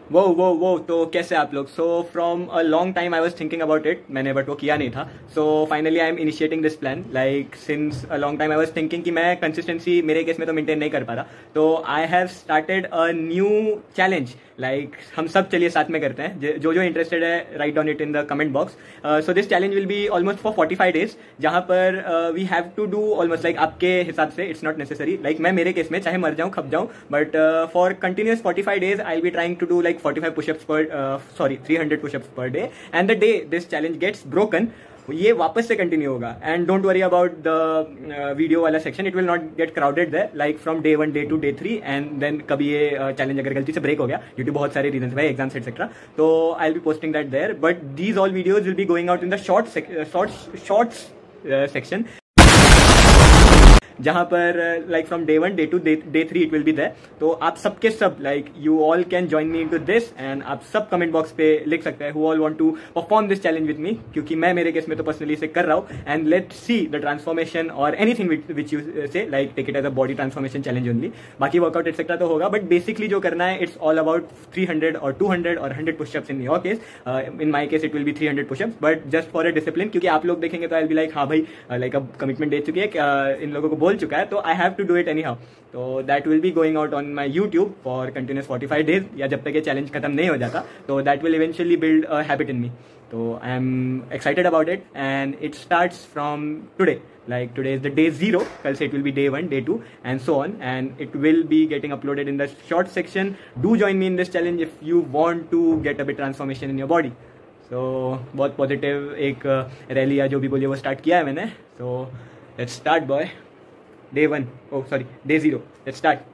वो तो कैसे आप लोग? So from a long time I was thinking about it, मैंने बट वो किया नहीं था. So finally I am initiating this plan. Like since a long time I was thinking कि मैं कंसिस्टेंसी मेरे केस में तो मेंटेन नहीं कर पा रहा, तो I have started a new challenge. Like हम सब चलिए साथ में करते हैं. जो जो इंटरेस्टेड है write on it in the comment box. So this challenge will be almost for 45 days, जहां पर we have to do almost like आपके हिसाब से इट्स नॉट नेसेसरी. लाइक मैं मेरे केस में चाहे मर जाऊं खप जाऊं, but for continuous 45 days I will be trying to do like 45 push-ups per 300 push-ups per day, and the day this challenge gets broken, ये वापस से कंटिन्यू होगा. And don't worry about the video वाला section, it will not get crowded there. Like from day 1, day 2, day 3, and then कभी ये challenge अगर गलती से ब्रेक हो गया ड्यू टू बहुत सारे रीजन भाई, एग्जाम्स एक्सेट्रा, तो I will be posting that there. But these all videos will be going out in the shorts section, जहां पर like from day 1, day 2, day 3 it will be there. तो आप सबके सब like you all can join me into this, and आप सब comment box पे लिख सकते हैं who all want to perform this challenge with me, क्योंकि मैं मेरे केस में तो पर्सनली इसे कर रहा हूं. And let's see the transformation और anything which you say, like take it as a body transformation challenge only. बाकी वर्कआउट एक्सेट्रा तो होगा, बट बेसिकली जो करना है इट्स ऑल अबाउट 300 और 200 और 100 pushups in your case. In my case it will be 300 pushups, but just for a discipline, क्योंकि आप लोग देखेंगे तो आई विल बी लाइक हाँ भाई लाइक अब कमिटमेंट दे चुकी है, इन लोगों को बोल चुका है, तो I have to do it anyhow. So that will be going out on my YouTube for continuous 45 days, या जब तक ये चैलेंज खत्म नहीं हो जाता. तो that will eventually build a habit in me. So I am excited about it, and it starts from today. Like today is the day 0, कल से it will be day 1, day 2 and so on, and it will be getting uploaded in the short section. Do join me in this challenge if you want to get a bit transformation in your body. So बहुत positive एक rally या जो भी बोलिए वो start किया है मैंने. So let's start boy. Day 1, oh sorry, day 0, let's start.